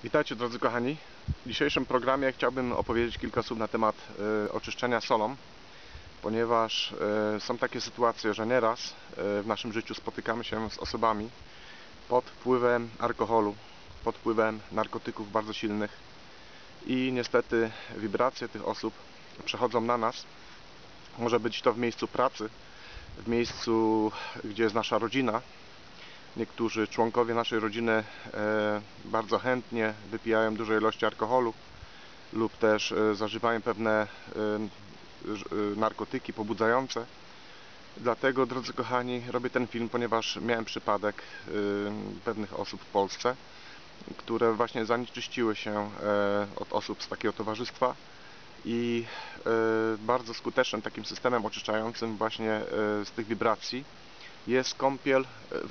Witajcie drodzy kochani. W dzisiejszym programie chciałbym opowiedzieć kilka słów na temat oczyszczenia solą, ponieważ są takie sytuacje, że nieraz w naszym życiu spotykamy się z osobami pod wpływem alkoholu, pod wpływem narkotyków bardzo silnych i niestety wibracje tych osób przechodzą na nas. Może być to w miejscu pracy, w miejscu, gdzie jest nasza rodzina. Niektórzy członkowie naszej rodziny bardzo chętnie wypijają duże ilości alkoholu lub też zażywają pewne narkotyki pobudzające. Dlatego, drodzy kochani, robię ten film, ponieważ miałem przypadek pewnych osób w Polsce, które właśnie zanieczyściły się od osób z takiego towarzystwa i bardzo skutecznym takim systemem oczyszczającym właśnie z tych wibracji jest kąpiel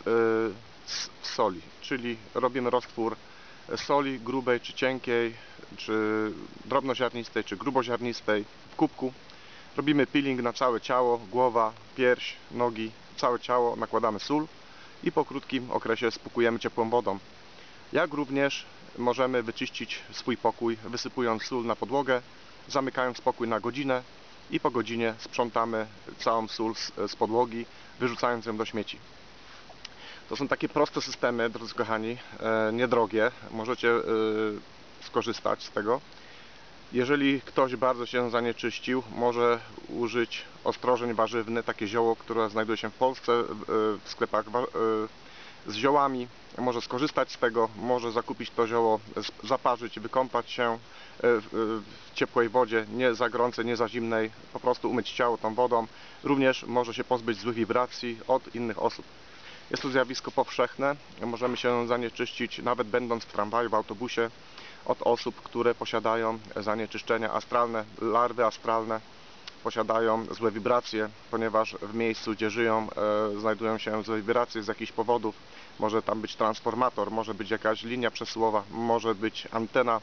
z soli, czyli robimy roztwór soli grubej czy cienkiej, czy drobnoziarnistej, czy gruboziarnistej w kubku. Robimy peeling na całe ciało, głowa, pierś, nogi, całe ciało, nakładamy sól i po krótkim okresie spłukujemy ciepłą wodą. Jak również możemy wyczyścić swój pokój, wysypując sól na podłogę, zamykając pokój na godzinę i po godzinie sprzątamy całą sól z podłogi, wyrzucając ją do śmieci. To są takie proste systemy, drodzy kochani, niedrogie. Możecie skorzystać z tego. Jeżeli ktoś bardzo się zanieczyścił, może użyć ostrożeń warzywnych, takie zioło, które znajduje się w Polsce w sklepach z ziołami. Może skorzystać z tego, może zakupić to zioło, zaparzyć, wykąpać się w ciepłej wodzie, nie za gorącej, nie za zimnej, po prostu umyć ciało tą wodą. Również może się pozbyć złych wibracji od innych osób. Jest to zjawisko powszechne, możemy się zanieczyścić nawet będąc w tramwaju, w autobusie, od osób, które posiadają zanieczyszczenia astralne, larwy astralne, posiadają złe wibracje, ponieważ w miejscu, gdzie żyją, znajdują się złe wibracje z jakichś powodów. Może tam być transformator, może być jakaś linia przesyłowa, może być antena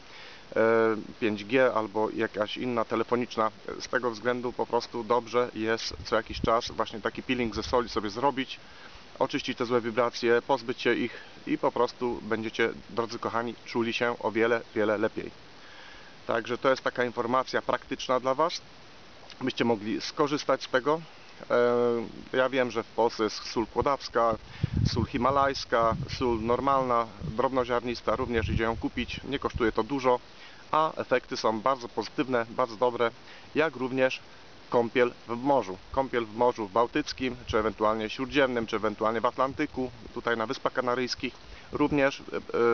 5G albo jakaś inna telefoniczna. Z tego względu po prostu dobrze jest co jakiś czas właśnie taki peeling ze soli sobie zrobić, oczyścić te złe wibracje, pozbyć się ich i po prostu będziecie, drodzy kochani, czuli się o wiele, wiele lepiej. Także to jest taka informacja praktyczna dla Was, byście mogli skorzystać z tego. Ja wiem, że w Polsce jest sól kłodawska, sól himalajska, sól normalna, drobnoziarnista, również idzie ją kupić, nie kosztuje to dużo, a efekty są bardzo pozytywne, bardzo dobre, jak również kąpiel w morzu. Kąpiel w Morzu Bałtyckim, czy ewentualnie Śródziemnym, czy ewentualnie w Atlantyku, tutaj na Wyspach Kanaryjskich, również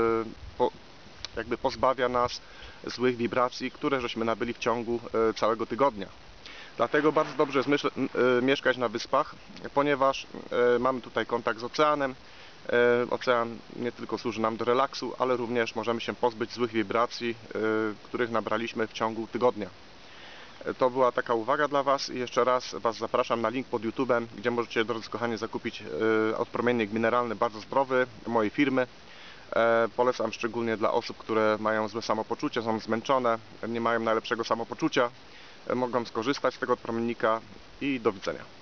jakby pozbawia nas złych wibracji, które żeśmy nabyli w ciągu całego tygodnia. Dlatego bardzo dobrze jest mieszkać na wyspach, ponieważ mamy tutaj kontakt z oceanem. Ocean nie tylko służy nam do relaksu, ale również możemy się pozbyć złych wibracji, których nabraliśmy w ciągu tygodnia. To była taka uwaga dla Was i jeszcze raz Was zapraszam na link pod YouTube'em, gdzie możecie, drodzy kochani, zakupić odpromiennik mineralny bardzo zdrowy mojej firmy. Polecam szczególnie dla osób, które mają złe samopoczucie, są zmęczone, nie mają najlepszego samopoczucia. Mogą skorzystać z tego odpromiennika i do widzenia.